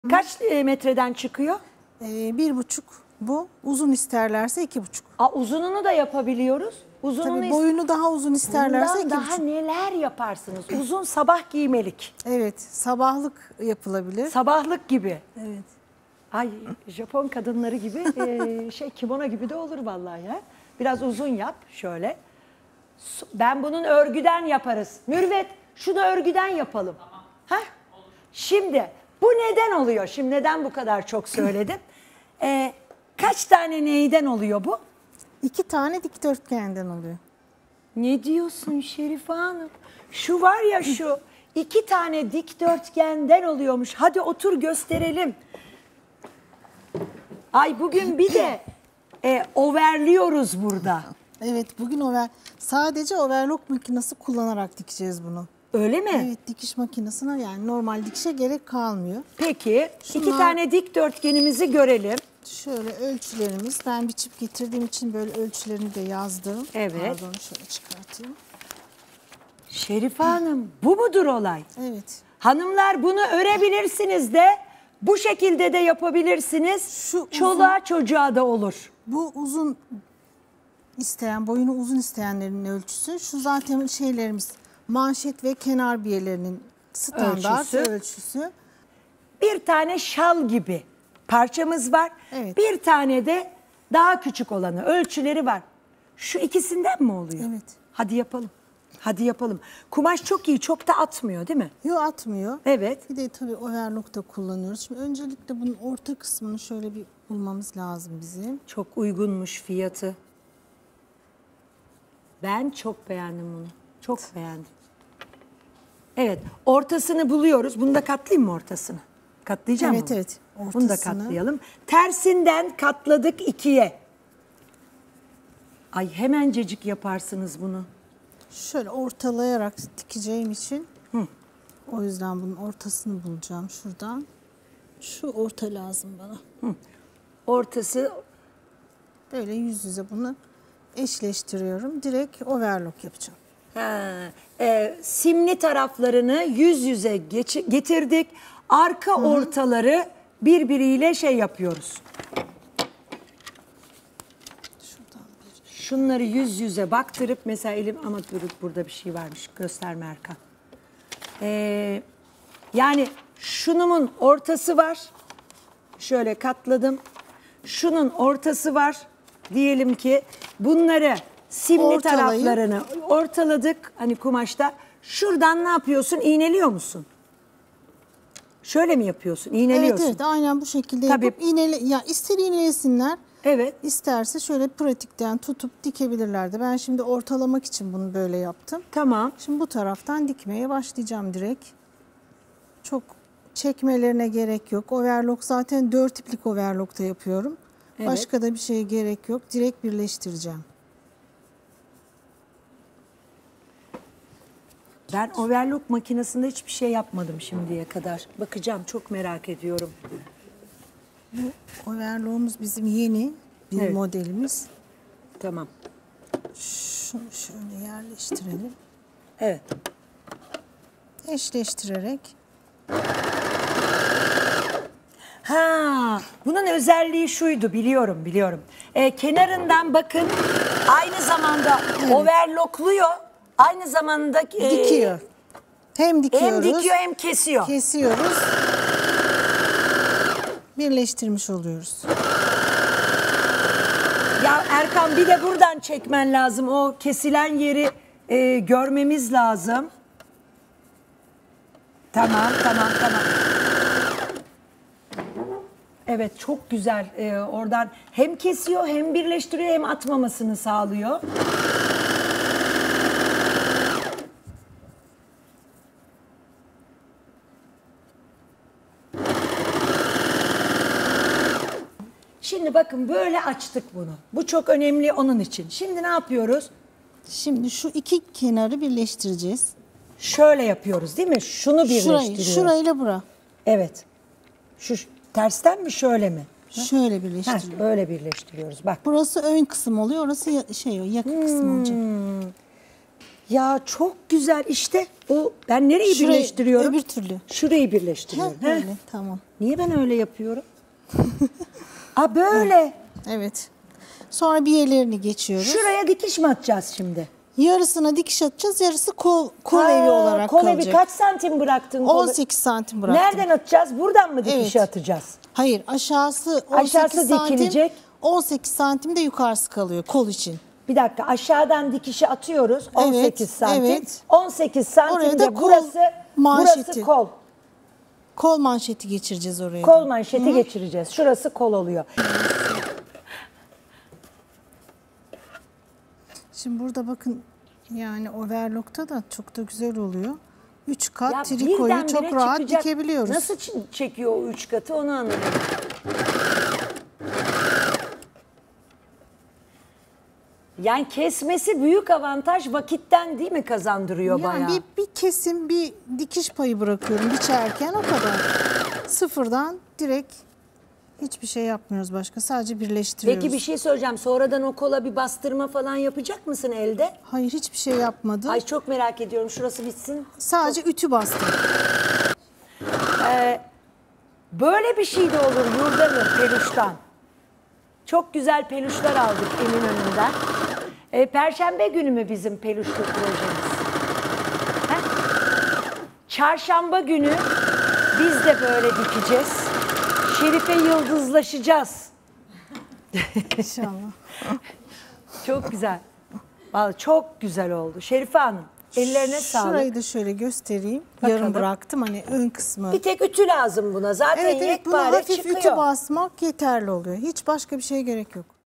Kaç metreden çıkıyor? 1,5 bu. Uzun isterlerse 2,5. Uzununu da yapabiliyoruz. Uzununu Tabii boyunu daha uzun isterlerse Bundan daha 2,5. neler yaparsınız? Uzun sabah giymelik. Evet, sabahlık yapılabilir. Sabahlık gibi. Evet. Ay Japon kadınları gibi kimono gibi de olur vallahi ya. Biraz uzun yap şöyle. Ben bunun örgüden yaparız. Mürvet şunu örgüden yapalım. Ha? Şimdi bu neden oluyor? Şimdi neden bu kadar çok söyledim? Kaç tane neyden oluyor bu? 2 tane dikdörtgenden oluyor. Ne diyorsun Şerife Hanım? Şu var ya şu 2 tane dikdörtgenden oluyormuş. Hadi otur gösterelim. Ay bugün bir de overliyoruz burada. Evet, bugün sadece overlock makinesi kullanarak dikeceğiz bunu. Öyle mi? Evet, dikiş makinesine yani normal dikişe gerek kalmıyor. Peki 2 tane dikdörtgenimizi görelim. Şöyle ölçülerimiz, ben biçip getirdiğim için böyle ölçülerini de yazdım. Evet. Pardon, şöyle çıkartayım. Şerife Hanım bu mudur olay? Evet. Hanımlar bunu örebilirsiniz de bu şekilde de yapabilirsiniz. Çoluğa çocuğa da olur. Bu uzun boyunu uzun isteyenlerin ölçüsü. Şu zaten şeylerimiz, manşet ve kenar biyelerinin standart ölçüsü. Bir tane şal gibi parçamız var. Evet. Bir tane de daha küçük olanı, ölçüleri var. Şu ikisinden mi oluyor? Evet. Hadi yapalım. Hadi yapalım. Kumaş çok iyi, çok da atmıyor değil mi? Yok, atmıyor. Evet. Bir de tabii overlock da kullanıyoruz. Şimdi öncelikle bunun orta kısmını şöyle bir bulmamız lazım bizim. Çok uygunmuş fiyatı. Ben çok beğendim bunu. Çok beğendim. Evet, ortasını buluyoruz. Bunu da katlayayım mı ortasını? Katlayacağım Evet, mı? evet. Bunu da Ortasını. katlayalım. Tersinden katladık 2'ye. Ay hemencecik yaparsınız bunu. Şöyle ortalayarak dikeceğim için o yüzden bunun ortasını bulacağım şuradan. Şu orta lazım bana. Ortası Böyle yüz yüze bunu eşleştiriyorum. Direkt overlock yapacağım. simli taraflarını yüz yüze getirdik. Arka ortaları birbiriyle yapıyoruz. Şuradan bir. Şunları yüz yüze baktırıp mesela elim ama durup burada bir şey varmış gösterme Erkan. Yani şunumun ortası var. Şöyle katladım. Şunun ortası var. Diyelim ki bunları simli taraflarını ortaladık hani kumaşta. Şuradan ne yapıyorsun? İğneliyor musun? Şöyle mi yapıyorsun? İğneliyorsun. Evet, aynen bu şekilde Tabii. yapıp ister iğnelesinler. Evet. İsterse şöyle pratikten tutup dikebilirlerdi. Ben şimdi ortalamak için bunu böyle yaptım. Tamam. Şimdi bu taraftan dikmeye başlayacağım direkt. Çok çekmelerine gerek yok. Overlock zaten 4 iplik overlock'ta yapıyorum. Evet. Başka da bir şeye gerek yok. Direkt birleştireceğim. Ben overlock makinesinde hiçbir şey yapmadım şimdiye kadar. Bakacağım, çok merak ediyorum. Bu overlock'umuz bizim yeni bir modelimiz. Tamam. Şunu şöyle yerleştirelim. Evet. Eşleştirerek. Bunun özelliği şuydu, biliyorum. Kenarından bakın aynı zamanda overlockluyor, aynı zamanda Dikiyor. Hem dikiyoruz. hem dikiyor hem kesiyor. Kesiyoruz. Birleştirmiş oluyoruz. Ya Erkan bir de buradan çekmen lazım. O kesilen yeri görmemiz lazım. Tamam. Evet çok güzel. Oradan hem kesiyor hem birleştiriyor hem atmamasını sağlıyor. Şimdi bakın böyle açtık bunu. Bu çok önemli onun için. Şimdi ne yapıyoruz? Şimdi şu iki kenarı birleştireceğiz. Şöyle yapıyoruz değil mi? Şunu birleştiriyoruz. Şurayla bura. Evet. Şu tersten mi şöyle mi? Şöyle birleştiriyoruz. Böyle birleştiriyoruz. Bak. Burası ön kısım oluyor. Orası yakın kısım olacak. Ya çok güzel işte. O ben nereyi Şurayı, birleştiriyorum? öbür türlü. Şurayı birleştiriyorum. Heh, Heh. öyle, tamam. Niye ben öyle yapıyorum? Aa böyle. Evet. Sonra bir yerlerini geçiyoruz. Şuraya dikiş mi atacağız şimdi? Yarısına dikiş atacağız, yarısı kol evi Ha, olarak kol kalacak. evi kaç santim bıraktın? kolu? 18 santim bıraktım. Nereden atacağız? Buradan mı dikişi Evet. atacağız? Hayır, aşağısı 18 Aşağısı santim, dikilecek. 18 santim de yukarısı kalıyor kol için. Bir dakika, aşağıdan dikişi atıyoruz 18 santim. evet. 18 santim Oraya da de kol burası manşeti. kol. Kol manşeti geçireceğiz oraya. Kol da. manşeti geçireceğiz. Şurası kol oluyor. Şimdi burada bakın, yani overlock'ta da çok da güzel oluyor. 3 kat Ya trikoyu birdenbire çok rahat çıkacak. dikebiliyoruz. Nasıl çekiyor o 3 katı onu anlamadım. Yani kesmesi büyük avantaj, vakitten değil mi kazandırıyor Yani bayağı? bir kesim, bir dikiş payı bırakıyorum biçerken, o kadar. Sıfırdan direkt hiçbir şey yapmıyoruz başka. Sadece birleştiriyoruz. Peki bir şey söyleyeceğim. Sonradan o kola bir bastırma falan yapacak mısın elde? Hayır, hiçbir şey yapmadım. Ay çok merak ediyorum. Şurası bitsin. Sadece ütü bastım. Böyle bir şey de olur Yurdanur peluştan. Çok güzel peluşlar aldık Eminönü'nden. Perşembe günü mü bizim peluşlu projemiz? He? Çarşamba günü biz de böyle dikeceğiz. Şerife yıldızlaşacağız. İnşallah. Çok güzel. Vallahi çok güzel oldu. Şerife Hanım, ellerine sağlık. Şurayı da şöyle göstereyim. Bakalım. Yarım bıraktım, hani ön kısmı. Bir tek ütü lazım buna. Zaten Evet, buna yekpare hafif çıkıyor. ütü basmak yeterli oluyor. Hiç başka bir şeye gerek yok.